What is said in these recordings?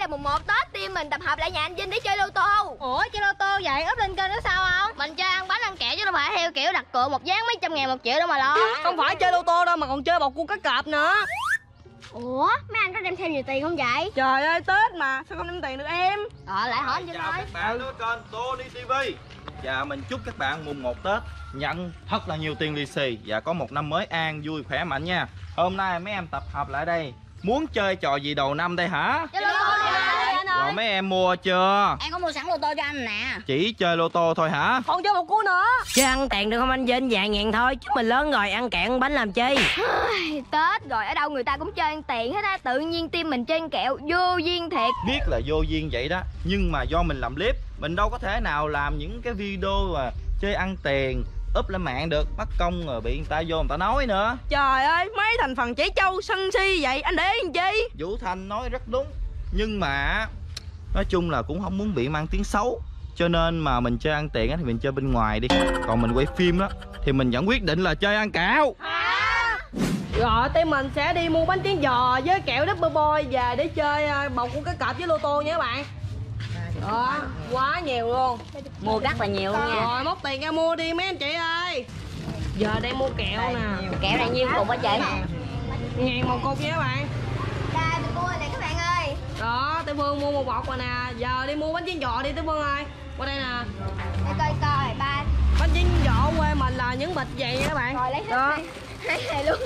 mùng 1 Tết team mình tập hợp lại nhà anh Vinh để chơi lô tô. Ủa chơi lô tô vậy up lên kênh nữa sao không? Mình chơi ăn bánh ăn kẹo chứ đâu phải theo kiểu đặt cược một ván mấy trăm ngàn 1 triệu đâu mà lo. Không phải chơi lô tô đâu mà còn chơi bầu cua cá cọp nữa. Ủa mấy anh có đem theo nhiều tiền không vậy? Trời ơi Tết mà sao không đem tiền được em? Lại hỏi anh Vinh chào ơi. các bạn đến kênh Tony TV. Và mình chúc các bạn mùng 1 Tết nhận thật là nhiều tiền lì xì và có một năm mới an vui khỏe mạnh nha. Hôm nay mấy em tập hợp lại đây muốn chơi trò gì đầu năm đây hả? Chơi lô tô nè. Rồi mấy em mua chưa? Em có mua sẵn lô tô cho anh nè. Chỉ chơi lô tô thôi hả? Còn chơi bầu cua nữa. Chứ ăn tiền được không anh Vinh? Vài ngàn thôi chứ mình lớn rồi ăn kẹo ăn bánh làm chi. Tết rồi ở đâu người ta cũng chơi ăn tiền hết á. Tự nhiên team mình chơi ăn kẹo vô duyên thiệt. Biết là vô duyên vậy đó, nhưng mà do mình làm clip, mình đâu có thể nào làm những cái video mà chơi ăn tiền up lên mạng được, mất công rồi bị người ta vô người ta nói nữa. Trời ơi mấy thành phần trẻ trâu sân si vậy anh để làm chi? Vũ Thanh nói rất đúng, nhưng mà nói chung là cũng không muốn bị mang tiếng xấu, cho nên mà mình chơi ăn tiền thì mình chơi bên ngoài đi, còn mình quay phim đó thì mình vẫn quyết định là chơi ăn kẹo. Rồi team mình sẽ đi mua bánh tráng giò với kẹo Double Boy về để chơi bầu cua cá cọp với lô tô nha các bạn. Đó, quá nhiều luôn. Mua rất là nhiều luôn nha. Rồi móc tiền ra mua đi mấy anh chị ơi. Giờ đây mua kẹo nè. Kẹo này nhiêu cục hả chị? Ngàn một cục nha các bạn. Đây tôi mua này các bạn ơi. Đó, Tiểu Phương mua một bọc rồi nè. Giờ đi mua bánh tráng giò đi Tiểu Phương ơi. Qua đây nè. Để coi coi ba. Bánh tráng giò quê mình là những bịch vậy nha các bạn. Rồi lấy hết đó. Hai này luôn.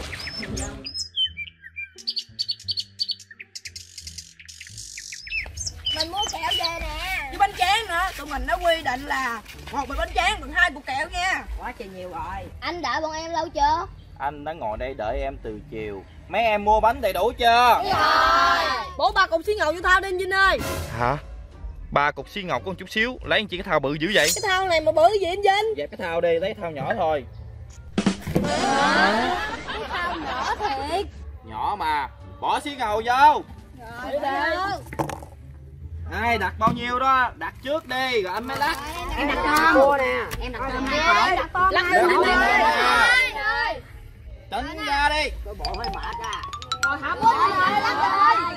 Mình mua kẹo về nè. Với bánh tráng nữa, tụi mình nó quy định là một bịch bánh tráng bằng 2 cục kẹo nha. Quá trời nhiều rồi. Anh đợi bọn em lâu chưa? Anh đã ngồi đây đợi em từ chiều. Mấy em mua bánh đầy đủ chưa? Rồi. Bố 3 cục xí ngầu vô thao đi anh Vinh ơi. Hả? 3 cục xí ngọc có một chút xíu, lấy anh chị cái thao bự dữ vậy? Cái thao này mà bự gì anh Vinh? Dẹp cái thao đi, lấy thao nhỏ thôi. Cái thao nhỏ thiệt. Nhỏ mà, bỏ xí ngầu vô. Rồi được. Ai đặt bao nhiêu đó, đặt trước đi rồi anh mới lắc. Em đặt tôm. Mua nè. Em đặt tôm hai cục. Lắc lên Rồi. Tính ra đi. Rồi hả? Mua rồi, lắc rồi.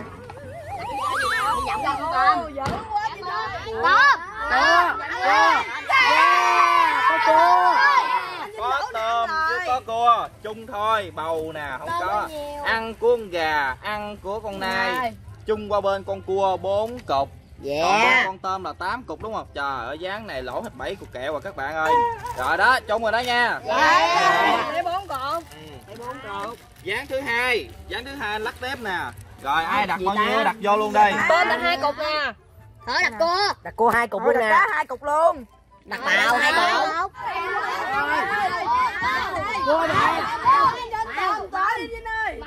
Dặm ra con tôm. Dữ quá chị ơi. Tôm. Có tôm chứ có cua, chung thôi, bầu nè, không có. Ăn của con gà, ăn của con nai. Chung qua bên con cua 4 cục. Còn bên con tôm là 8 cục đúng không? Trời ơi, ván này lỗ hết 7 cục kẹo rồi các bạn ơi. Rồi đó, chung rồi đó nha. Để 4 cục. Để 4 cục. Ván thứ hai lắc tép nè. Rồi ai đặt bao nhiêu đặt vô luôn đây. Tôm đặt 2 cục nè. Thở đặt cua. Đặt cua 2 cục luôn nè. Cá 2 cục luôn. Đặt bào 2 cục. Cua nè. Bỏ đi Vinh ơi.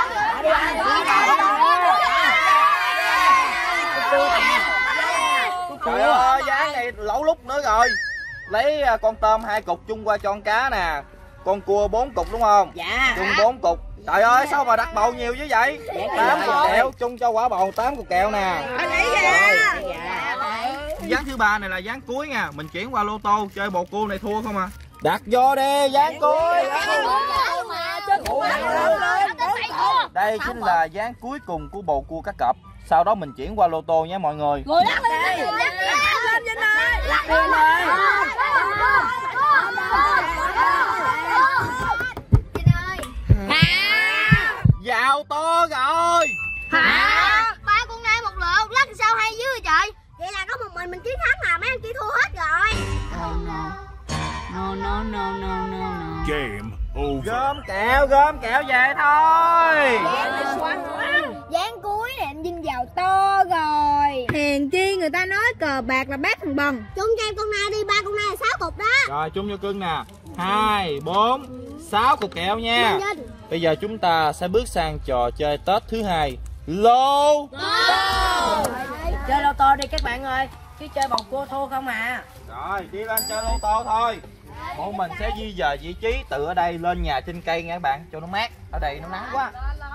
Trời ơi, ván này lỗ lúc nữa rồi. Lấy con tôm 2 cục chung qua cho con cá nè. Con cua 4 cục đúng không? Dạ. Chung 4 cục. Trời ơi, sao mà đặt bầu nhiều như vậy? 8 cục kẹo, chung cho quả bầu 8 cục kẹo nè. Ván thứ ba này là ván cuối nha. Mình chuyển qua lô tô, chơi bầu cua này thua không à. Đặt vô đi, ván cuối. Đây chính là ván cuối cùng của bầu cua cá cọp. Sau đó mình chuyển qua lô tô nhé mọi người. Ngồi lắc lên. Lên Vinh ơi. Lắc đi anh ơi. Vào to rồi. Hả? Ba con nai một lượt, lắc sao hay dữ vậy trời? Vậy là có một mình chiến thắng à, mấy anh kia thua hết rồi. Game over. Gom kẹo về thôi. Ván cuối này anh Vinh vào to rồi. Hèn chi người ta nói cờ bạc là bát thằng bần. Chung cho em con nai đi, 3 con nai là 6 cục đó. Rồi chung vô cưng nè. 2, 4, 6 cục kẹo nha. Bây giờ chúng ta sẽ bước sang trò chơi Tết thứ hai. Lô. Chơi lô tô đi các bạn ơi. Chứ chơi bầu cua thua không à. Rồi đi lên chơi lô tô thôi. Bọn mình sẽ di dời vị trí từ ở đây lên nhà trên cây nha các bạn, cho nó mát. Ở đây nó nắng quá.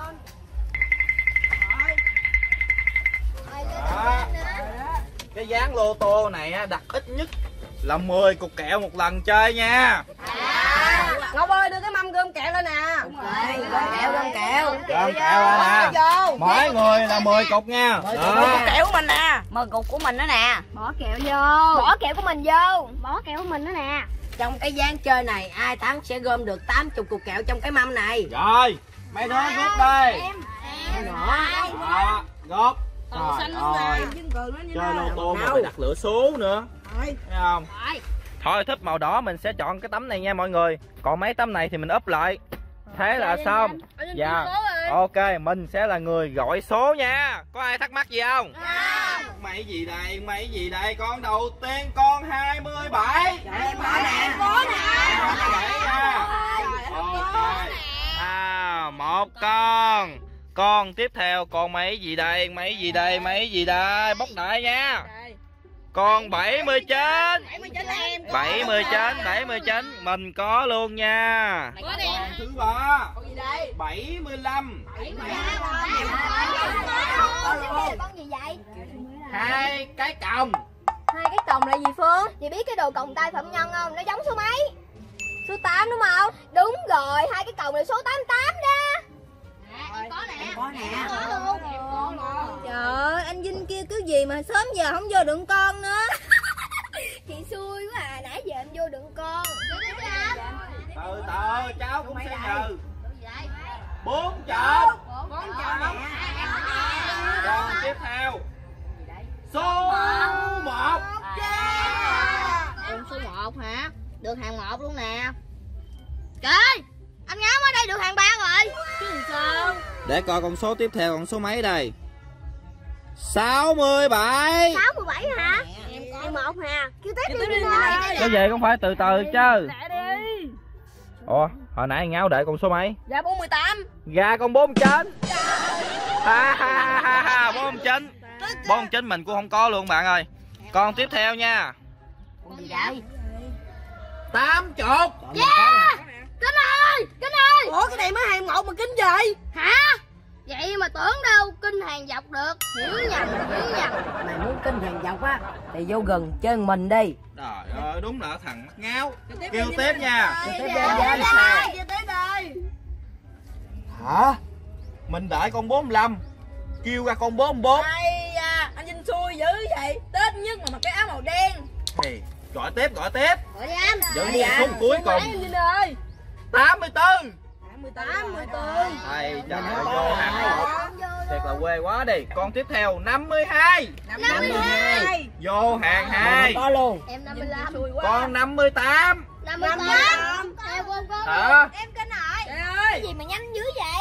Đó. Cái ván lô tô này đặt ít nhất là 10 cục kẹo một lần chơi nha. Ngọc ơi đưa cái mâm gom kẹo lên nè. Gom kẹo. Gom kẹo ra nè. Mỗi người là 10 cục nha. Đó. Kẹo của mình nè. 10 cục của mình đó nè. Bỏ kẹo vô. Bỏ kẹo của mình vô. Bỏ kẹo của mình đó nè. Trong cái ván chơi này ai thắng sẽ gom được 80 cục kẹo trong cái mâm này. Rồi, mấy đứa rút đi. Nhỏ. Đó, góp. Trời ơi, chơi lô tô mà phải đặt lửa số nữa. Thấy không? Thôi thích màu đỏ mình sẽ chọn cái tấm này nha mọi người. Còn mấy tấm này thì mình úp lại. Thế là xong. Dạ. Ok, mình sẽ là người gọi số nha. Có ai thắc mắc gì không? Mấy gì đây? Mấy gì đây? Con đầu tiên con 27. Có nè. 27 nha. Ok. Một con. Con tiếp theo con mấy gì đây? Mấy gì đây? Mấy gì đây? Bóc đại nha. Con 79. 79 mình có luôn nha. Con thứ ba 75. Con gì vậy? 2 cái còng. 2 cái còng là gì Phương? Chị biết cái đồ còng tay phạm nhân không? Nó giống số mấy? Số 8 đúng không? Đúng rồi, 2 cái còng là số 88 đó. Có nè. Trời ơi, anh Vinh kêu cứ gì mà sớm giờ không vô đựng con nữa. Chị xui quá à, nãy giờ em vô đựng con. Từ từ cháu cũng sẽ nhờ. 4 chục. Còn tiếp theo số 1. Em số 1 hả? Được hàng 1 luôn nè. Trời, anh Ngáo ở đây được hàng 3 rồi. Chứ làm sao? Để coi con số tiếp theo con số mấy đây. 67. 67 hả? Em 1 hả? Kêu tiếp đi thôi. Cái gì cũng phải từ từ chứ. Ủa, hồi nãy Ngáo để con số mấy? Dạ 48. Gà con 49. 49. 49 mình cũng không có luôn bạn ơi. Con tiếp theo nha. Con gì vậy? 80. Yeah! Kính ơi! Kính ơi! Ủa cái này mới hàng 1 mà kính gì? Hả? Vậy mà tưởng đâu kinh hàng dọc được. Hiểu nhầm. Mày muốn kinh hàng dọc á thì vô gần chơi mình đi. Trời ơi, đúng là thằng mắt Ngáo. Kêu tiếp nha. Tiếp đây. Hả? Mình đợi con 45. Kêu ra con 44. Ai da, anh Vinh xui dữ vậy. Tết nhất mà mặc cái áo màu đen. Thì gọi tiếp. Gọi đi anh. Dẫn đi phút cuối cùng. Anh Vinh ơi. 84. 84. Thầy trời ơi, vô hàng 1. Thiệt là quê quá đi. Con tiếp theo 52. 52. Vô hàng 2. Có luôn. Em 55. Con 58. 58. Em con Hả? em kinh hỏi. Trời ơi. Cái gì mà nhanh dữ vậy?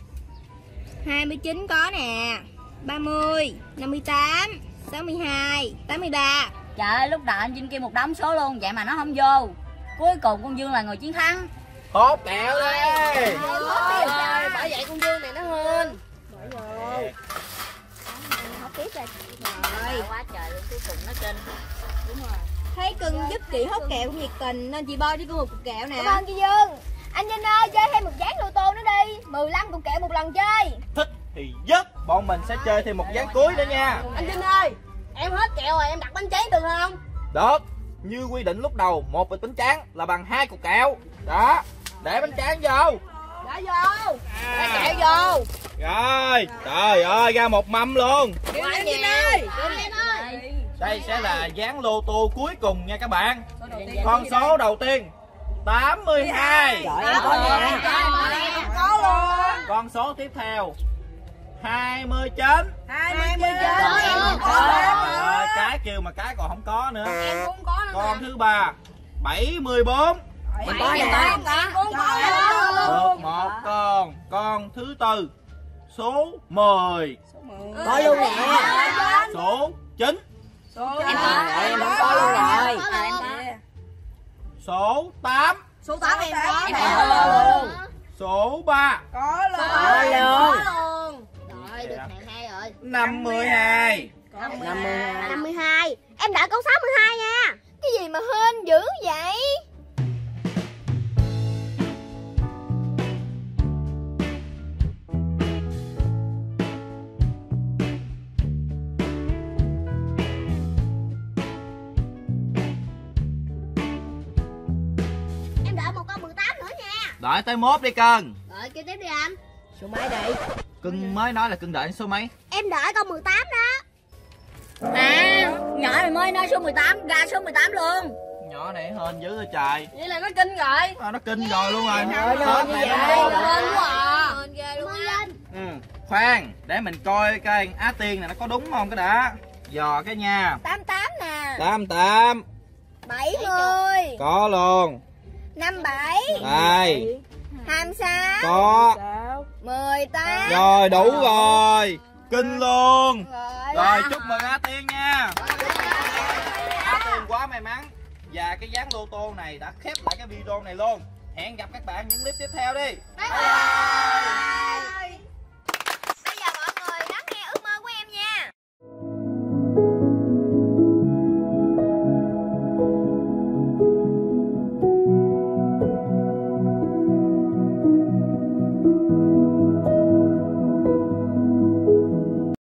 29 có nè. 30, 58, 62, 83. Trời ơi, lúc đầu anh Vinh kêu một đống số luôn, vậy mà nó không vô. Cuối cùng con Dương là người chiến thắng. Hốt kẹo đi. Bởi vậy con Dương này nó hên. Học tiếp rồi. Quá trời luôn, cuối cùng nó trên. Thấy cưng giúp chị hốt kẹo cũng nhiệt tình nên chị Bo đi con một cục kẹo nè. Cảm ơn chị Dương. Anh Vinh ơi, chơi thêm một ván lô tô nữa đi. 15 cục kẹo một lần chơi. Thích thì dứt. Bọn mình sẽ chơi thêm một ván cuối nữa nha. Anh Vinh ơi, em hết kẹo rồi, em đặt bánh tráng được không? Được. Như quy định lúc đầu, một bịch bánh tráng là bằng 2 cục kẹo. Đó. Để bánh tráng vô. Đã vô. Để kẹo vô. Rồi. Trời ơi, ra một mâm luôn. Kêu anh Vinh ơi. Đây sẽ là ván lô tô cuối cùng nha các bạn. Con số đầu tiên 82. Trời ơi, có nè. Có luôn. Con số tiếp theo 29. 29. Rồi, cái kêu mà cái còn không có nữa. Em cũng có nữa. Con thứ ba 74. Mình có nè. Được một con. Con thứ tư số 10. Có luôn nè. Số 9. Em có luôn rồi. Số 8. Số 8 em có. Em có luôn. Số 3 Có luôn. Có luôn. Rồi, được hàng 2 rồi. 52. 52. Em đã câu 62 nha. Cái gì mà hên dữ vậy? Em đợi một con 18 nữa nha. Đợi tới mốt đi cưng. Rồi Rồi kêu tiếp đi anh. Số mấy đây? Cưng mới nói là cưng đợi số mấy? Em đợi câu 18 đó. À, nhỏ này mới nói số 18, ra số 18 luôn. Nhỏ này hên dữ rồi trời. Vậy là nó kinh rồi. Nó kinh rồi luôn rồi. Trời ơi, như vậy hên quá à. Hên ghê luôn á. Khoan, để mình coi cái Á Tiên này nó có đúng không cái đã. Dò cái nha. 88 nè. 88. 70. Có luôn. 57. Đây. 26. Có. 18. Rồi đủ rồi. Kinh luôn. Rồi. Rồi chúc mừng Á Tiên nha. Á Tiên quá may mắn. Và cái dáng lô tô này đã khép lại cái video này luôn. Hẹn gặp các bạn những clip tiếp theo đi. Bye bye.